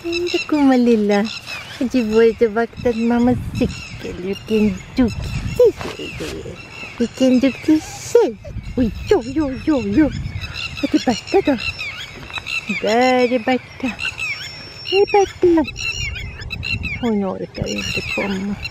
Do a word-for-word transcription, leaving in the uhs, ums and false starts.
Inte komma lilla. Du borde vaktat mammas cykel. Vilken duktig tjej du är. Vilken duktig tjej. Oj, oj, oj, oj, oj. Var är Berta då? Där är Berta. Hej Berta. Hon orkar inte komma.